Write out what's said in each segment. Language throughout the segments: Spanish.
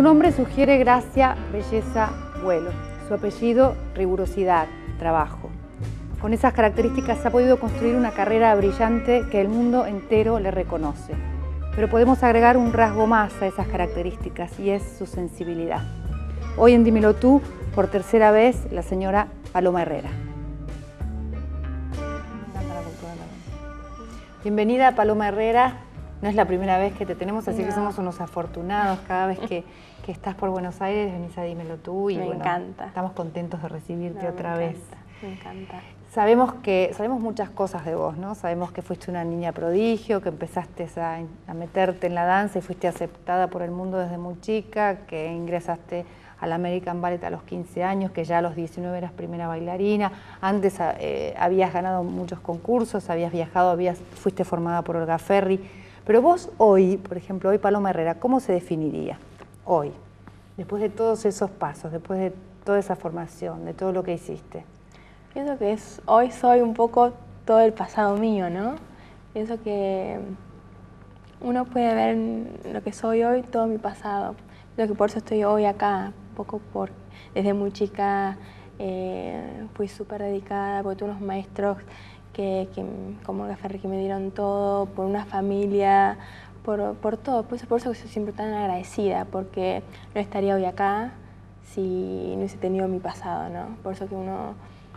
nombre sugiere gracia, belleza, vuelo. Su apellido, rigurosidad, trabajo. Con esas características ha podido construir una carrera brillante que el mundo entero le reconoce. Pero podemos agregar un rasgo más a esas características y es su sensibilidad. Hoy en Dímelo Tú, por tercera vez, la señora Paloma Herrera. Bienvenida, Paloma Herrera. No es la primera vez que te tenemos, así que somos unos afortunados. Cada vez que estás por Buenos Aires, venís a Dímelo Tú y me encanta. Estamos contentos de recibirte otra vez. Me encanta. Sabemos muchas cosas de vos, ¿no? Sabemos que fuiste una niña prodigio, que empezaste a meterte en la danza y fuiste aceptada por el mundo desde muy chica, que ingresaste al American Ballet a los 15 años, que ya a los 19 eras primera bailarina. Antes habías ganado muchos concursos, habías viajado, fuiste formada por Olga Ferri. Pero vos hoy, por ejemplo, hoy Paloma Herrera, ¿cómo se definiría hoy? Después de todos esos pasos, después de toda esa formación, de todo lo que hiciste. Pienso que hoy soy un poco todo el pasado mío, ¿no? Pienso que uno puede ver lo que soy hoy, todo mi pasado. Pienso que por eso estoy hoy acá, un poco desde muy chica fui súper dedicada, porque tuve unos maestros como Olga Ferri, que me dieron todo, por una familia, por todo. Por eso que soy siempre tan agradecida, porque no estaría hoy acá si no hubiese tenido mi pasado, ¿no? Por eso que uno,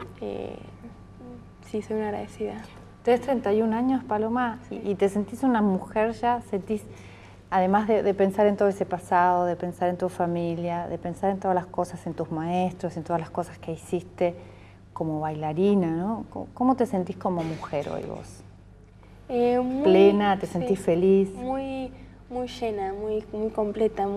sí, soy una agradecida. Tenés 31 años, Paloma, y te sentís una mujer ya, además de pensar en todo ese pasado, de pensar en tu familia, de pensar en todas las cosas, en tus maestros, en todas las cosas que hiciste como bailarina, ¿no? ¿Cómo te sentís como mujer hoy vos? ¿Plena? ¿Te sentís feliz? Muy llena, muy completa,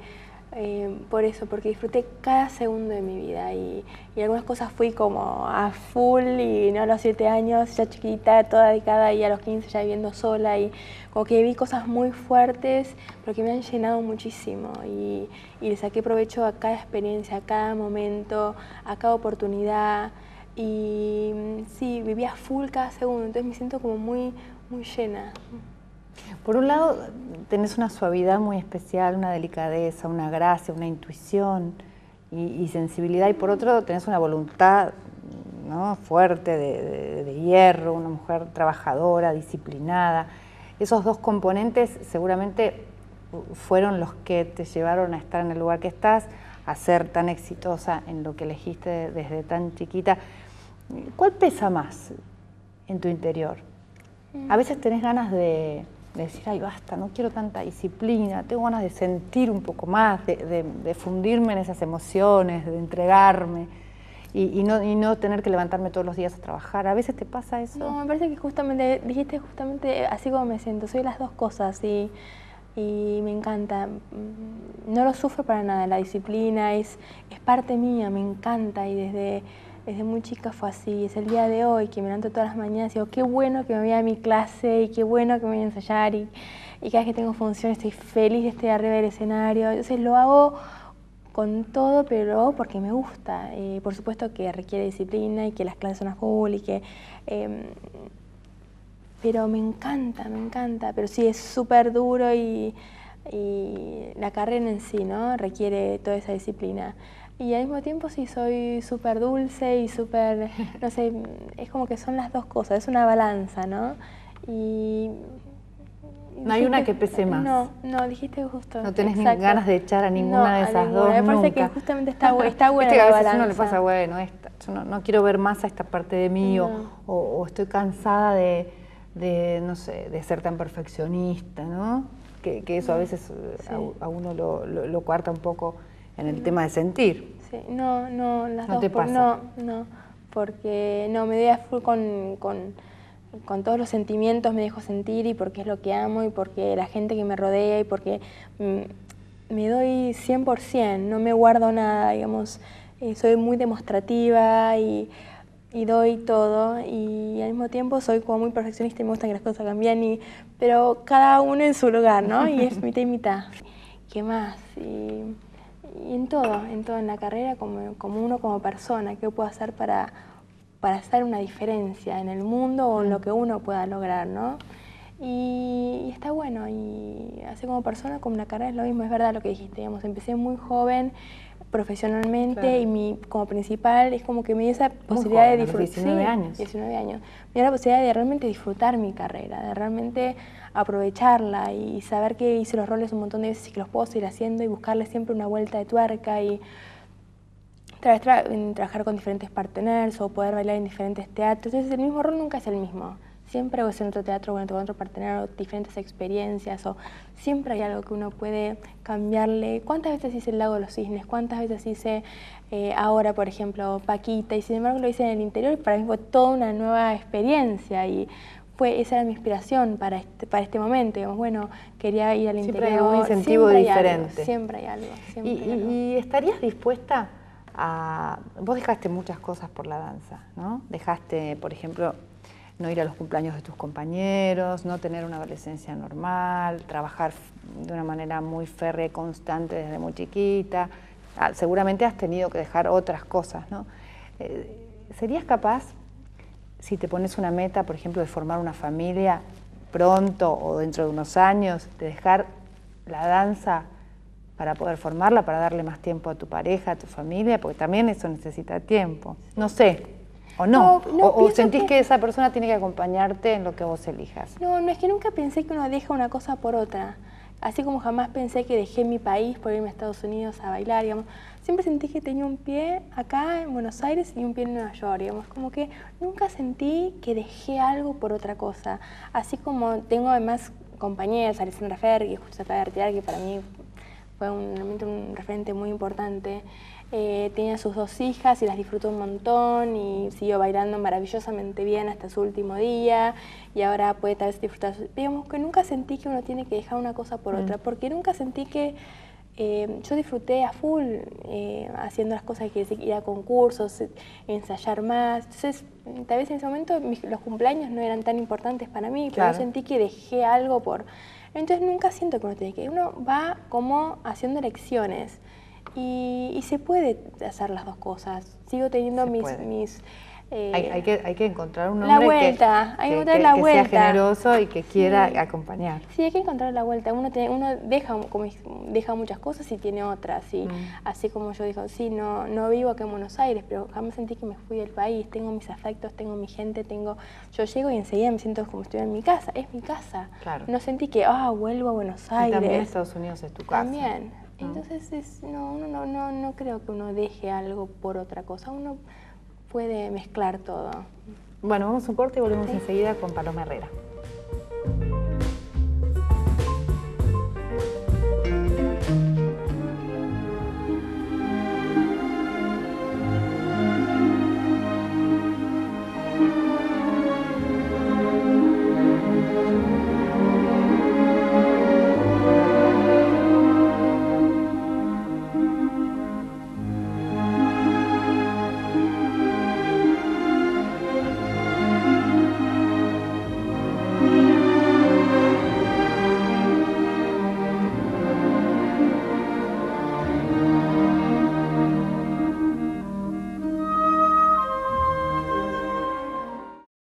por eso, porque disfruté cada segundo de mi vida y algunas cosas fui como a full y no a los 7 años, ya chiquita, toda dedicada, y a los 15 ya viviendo sola, y como que vi cosas muy fuertes, pero que me han llenado muchísimo y le saqué provecho a cada experiencia, a cada momento, a cada oportunidad. Y sí, vivía full cada segundo, entonces me siento como muy llena. Por un lado, tenés una suavidad muy especial, una delicadeza, una gracia, una intuición y sensibilidad, y por otro tenés una voluntad, ¿no?, fuerte, de hierro, una mujer trabajadora, disciplinada. Esos dos componentes seguramente fueron los que te llevaron a estar en el lugar que estás, a ser tan exitosa en lo que elegiste desde tan chiquita. ¿Cuál pesa más en tu interior? A veces tenés ganas de decir, ay, basta, no quiero tanta disciplina, tengo ganas de sentir un poco más, de fundirme en esas emociones, de entregarme y no tener que levantarme todos los días a trabajar. ¿A veces te pasa eso? No, me parece que dijiste justamente así como me siento, soy las dos cosas y me encanta. No lo sufro para nada, la disciplina es parte mía, me encanta, y desde muy chica fue así. Es el día de hoy que me levanto todas las mañanas y digo, qué bueno que me voy a mi clase y qué bueno que me voy a ensayar, y cada vez que tengo funciones estoy feliz de estar arriba del escenario. Entonces lo hago con todo, pero porque me gusta. Por supuesto que requiere disciplina y que las clases son a full pero me encanta, pero sí es súper duro y la carrera en sí, ¿no?, requiere toda esa disciplina. Y al mismo tiempo sí soy súper dulce y súper, no sé, es como que son las dos cosas, es una balanza, ¿no? No hay una que pese más. No, dijiste justo. No tenés ni ganas de echar a ninguna de esas dos me parece nunca. que justamente está buena la Viste que a veces balanza. uno le pasa, bueno, yo no quiero ver más a esta parte de mí, o estoy cansada no sé, de ser tan perfeccionista, ¿no? Que eso a veces a uno lo coarta un poco en el tema de sentir. Sí, no, las ¿No dos. te pasa? No, porque me doy a full con todos los sentimientos, me dejo sentir, y porque es lo que amo, y porque la gente que me rodea, y porque me doy 100%, no me guardo nada, digamos. Soy muy demostrativa y doy todo, y al mismo tiempo soy como muy perfeccionista y me gustan que las cosas cambien, pero cada uno en su lugar, ¿no? Y es mitad y mitad. ¿Qué más? Y en todo, en la carrera, como uno como persona, ¿qué puedo hacer para hacer una diferencia en el mundo o en lo que uno pueda lograr, ¿no? y está bueno. Y así como persona, como una carrera es lo mismo, es verdad lo que dijiste, digamos, empecé muy joven profesionalmente, Claro. y como principal es como que me dio esa Muy posibilidad joven, de a los disfrutar. 19 años. 19 años. Me dio la posibilidad de realmente disfrutar mi carrera, de realmente aprovecharla y saber que hice los roles un montón de veces y que los puedo seguir haciendo y buscarle siempre una vuelta de tuerca y trabajar con diferentes partners o poder bailar en diferentes teatros. Entonces el mismo rol nunca es el mismo. Siempre es en otro teatro, con otro partner, o diferentes experiencias, o siempre hay algo que uno puede cambiarle. ¿Cuántas veces hice El Lago de los Cisnes? ¿Cuántas veces hice ahora, por ejemplo, Paquita? Y sin embargo lo hice en el interior y para mí fue toda una nueva experiencia y esa era mi inspiración para este momento. Digamos, bueno, quería ir al interior. Siempre hay algún incentivo diferente. Siempre hay algo. ¿Y estarías dispuesta a...? Vos dejaste muchas cosas por la danza, ¿no? Dejaste, por ejemplo, no ir a los cumpleaños de tus compañeros, no tener una adolescencia normal, trabajar de una manera muy férrea y constante desde muy chiquita. Seguramente has tenido que dejar otras cosas, ¿no? ¿Serías capaz, si te pones una meta, por ejemplo, de formar una familia pronto o dentro de unos años, de dejar la danza para poder formarla, para darle más tiempo a tu pareja, a tu familia? Porque también eso necesita tiempo. No sé. ¿O no? ¿O sentís que esa persona tiene que acompañarte en lo que vos elijas? No, es que nunca pensé que uno deja una cosa por otra. Así como jamás pensé que dejé mi país por irme a Estados Unidos a bailar, digamos. Siempre sentí que tenía un pie acá en Buenos Aires y un pie en Nueva York, digamos. Como que nunca sentí que dejé algo por otra cosa. Así como tengo además compañeras, Alessandra Fer, que justo se acaba de retirar, que para mí fue realmente un referente muy importante. Tenía sus 2 hijas y las disfrutó un montón y siguió bailando maravillosamente bien hasta su último día y ahora puede tal vez disfrutar. Digamos que nunca sentí que uno tiene que dejar una cosa por otra, porque nunca sentí que yo disfruté a full haciendo las cosas que ir a concursos, ensayar más. Entonces, tal vez en ese momento los cumpleaños no eran tan importantes para mí, pero Claro. yo sentí que dejé algo por... Entonces nunca siento que uno tiene que... Uno va como haciendo elecciones. Y se puede hacer las dos cosas. Sigo teniendo mis hay que encontrar un hombre que sea generoso y que quiera acompañar. Sí, hay que encontrar la vuelta. Uno deja muchas cosas y tiene otras. Y así como yo digo, sí, no vivo acá en Buenos Aires, pero jamás sentí que me fui del país. Tengo mis afectos, tengo mi gente, yo llego y enseguida me siento como si estuviera en mi casa. Es mi casa. Claro. No sentí que, vuelvo a Buenos Aires. Y también Estados Unidos es tu casa. También. Entonces, no creo que uno deje algo por otra cosa. Uno puede mezclar todo. Bueno, vamos a un corte y volvemos enseguida con Paloma Herrera.